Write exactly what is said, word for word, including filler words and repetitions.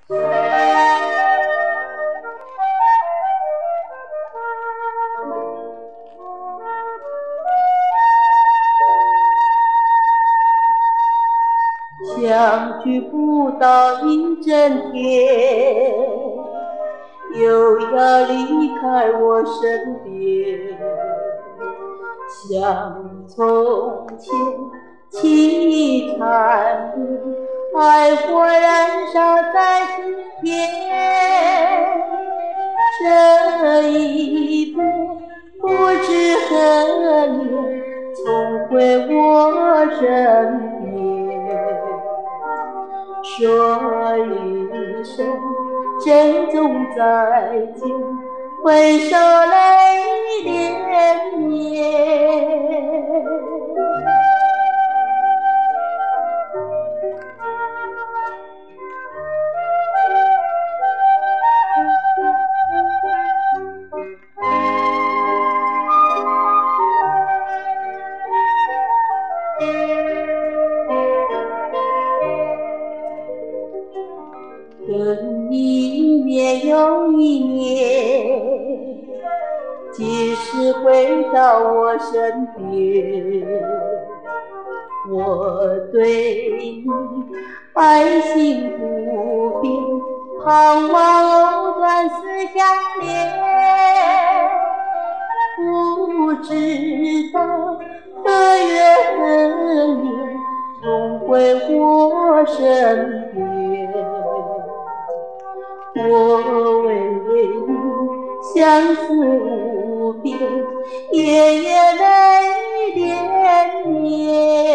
相距不到一整天，又要离开我身边。想从前情缠绵，爱火燃烧在心田。这一别不知何年，重回我身边。说一声珍重再见，挥手泪漣漣。等一年又一年，几时回到我身边？我对你爱心不变，盼望藕断丝相连。不知道何月何年，重回我身边。我为你相思无边，夜夜泪漣漣。